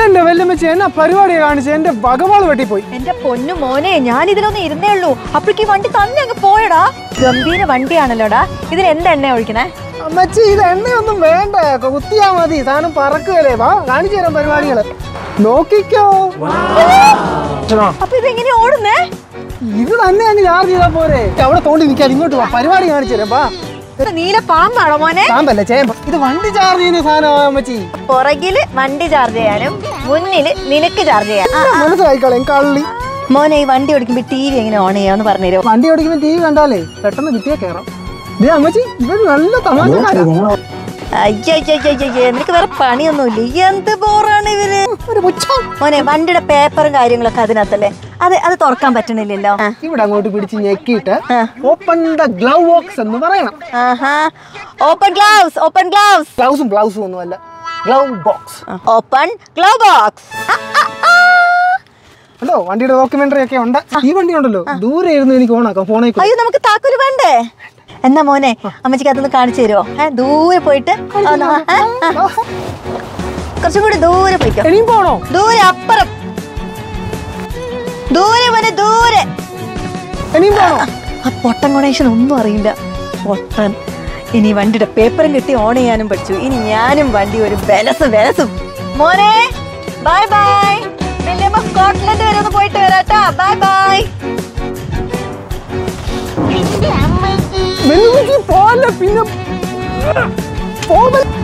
എന്റെ വല്യമ്മച്ചി എന്നാ പരിപാടിയെ കാണിച്ച് എന്റെ വകവാള് വെട്ടിപ്പോയി. എന്റെ പൊന്നു മോനെ, ഞാൻ ഇതിലൊന്നും ഇരുന്നേ ഉള്ളൂ, അപ്പോഴേക്ക് വണ്ടി തന്നെ അങ്ങ് പോയടാ. ഗംഭീര വണ്ടിയാണല്ലോടാ. ഇതിൽ എന്താ എണ്ണ ഒഴിക്കണേ? അമ്മച്ചി ഇത് എണ്ണയൊന്നും വേണ്ട, കുത്തിയാ മതി, സാധനം പറക്കുകയല്ലേ. വാ കാണിച്ചു തരാം പരിപാടികള്, നോക്കിക്കോ. അപ്പൊ ഇതെങ്ങനെയാ ഓടുന്നേ? ഇത് തന്നെ അങ്ങ് ചാർജ് ചെയ്താ പോരെ. അവിടെ തോണ്ടി നിൽക്കാൻ, ഇങ്ങോട്ട് വാ, പരിപാടി കാണിച്ചു തരാം. വാ. നീല പാമ്പാണോ മോനെ? പാമ്പല്ലേ, ചേമ്പ്. ഇത് വണ്ടി ചാർജ് ചെയ്യുന്ന സാധനമാ അമ്മച്ചി. പുറകില് വണ്ടി ചാർജ് ചെയ്യാനും മുന്നില് നിനക്ക് ചാർജ് ചെയ്യാനും. മനസ്സിലായിക്കോളെ കള്ളി. മോനെ, ഈ വണ്ടി ഓടിക്കുമ്പോ TV എങ്ങനെ ഓൺ ചെയ്യാന്ന് പറഞ്ഞുതരോ? വണ്ടി ഓടിക്കുമ്പോ TV കണ്ടാലേ പെട്ടെന്ന് വിത്തിയാ കയറാം. അമ്മച്ചി ഇവര് നല്ല തമാശക്കാരാ. അയ്യോ, നിനക്ക് വേറെ പണിയൊന്നുമില്ല, എന്ത് ബോറാണ് ഇവര്. മോനെ, വണ്ടിയുടെ പേപ്പറും കാര്യങ്ങളൊക്കെ അതിനകത്തല്ലേ, അത് തുറക്കാൻ പറ്റണില്ലല്ലോ. ഇവിടെ അങ്ങോട്ട് പിടിച്ച് ഞെക്കിയിട്ട് ഓപ്പൺ ദ ഗ്ലൗ ബോക്സ് എന്ന് പറയണം. Open gloves, open gloves. ഗ്ലൗസും ഒന്നുമല്ല, glove box. Open glove box. Hello, വണ്ടിയുടെ ഡോക്യുമെന്ററി ഒക്കെ ഉണ്ട്. ഈ വണ്ടി ഉണ്ടല്ലോ, ദൂരെ ഇരുന്ന് എനിക്ക് ഓണാക്കാം ഫോണിൽ. അയ്യോ, നമുക്ക് താക്കോല് വേണ്ടേ? എന്നാ മോനെ, അമ്മച്ചിക്ക് അതൊന്ന് കാണിച്ചു തരുമോ? ദൂരെ പോയിട്ട് കുറച്ചും കൂടി ദൂരെ പോയിക്കോ. ഇനിയും പോണോ? ദൂരെ, അപ്പുറം, ദൂരെ മോനെ, ദൂരെ. ഇനിയും പോണോ? ആ പൊട്ടൻ കൊണേഷൻ ഒന്നും അറിയില്ല, പൊട്ടൻ. ഇനി വണ്ടിയുടെ പേപ്പറും കിട്ടി ഓൺ ചെയ്യാനും പഠിച്ചു. ഇനി ഞാനും വണ്ടി ഒരു ബലസും. മോനെ, ബൈ ബൈ. സ്കോട്ട്ലൻഡ് വരെ ഒന്ന് പോയിട്ട് വരാട്ടാ. Bye bye. പിന്നെ